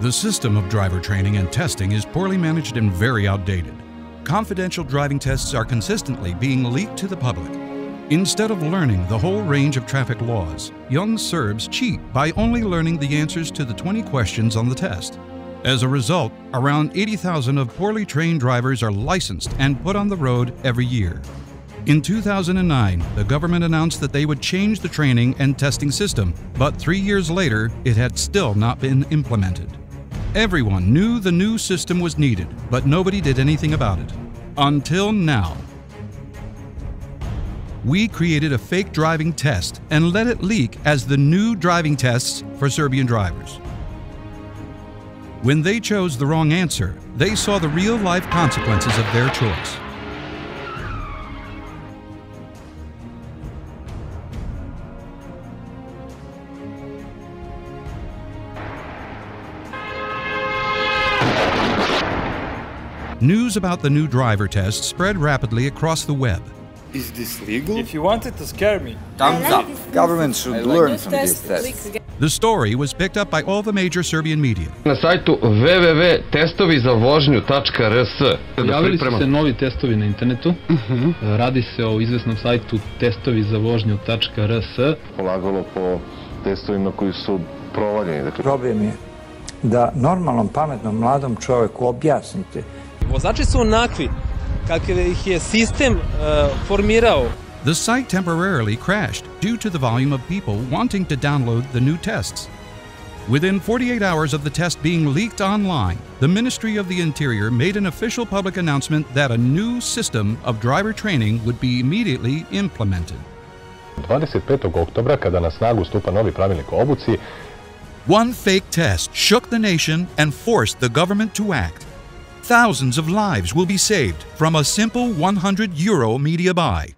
The system of driver training and testing is poorly managed and very outdated. Confidential driving tests are consistently being leaked to the public. Instead of learning the whole range of traffic laws, young Serbs cheat by only learning the answers to the 20 questions on the test. As a result, around 80,000 of poorly trained drivers are licensed and put on the road every year. In 2009, the government announced that they would change the training and testing system, but 3 years later, it had still not been implemented. Everyone knew the new system was needed, but nobody did anything about it. Until now. We created a fake driving test and let it leak as the new driving tests for Serbian drivers. When they chose the wrong answer, they saw the real-life consequences of their choice. News about the new driver test spread rapidly across the web. Is this legal? If you wanted to scare me. Thumbs up. Government should learn from these tests. The story was picked up by all the major Serbian media. Na sajtu www.testovizavožnju.rs Pojavili su se novi testovi na internetu. Radi se o izvesnom sajtu testovizavožnju.rs. Polagalo po testovima koji su provaljeni. Problem je da normalnom, pametnom, mladom čovjeku objasnite. Vozači su onakvi kakav ih je sistem formirao. The site temporarily crashed due to the volume of people wanting to download the new tests. Within 48 hours of the test being leaked online, the Ministry of the Interior made an official public announcement that a new system of driver training would be immediately implemented. 25. oktobra, kada na snagu stupa novi pravilnik o obuci, one fake test shook the nation and forced the government to act. Thousands of lives will be saved from a simple €100 media buy.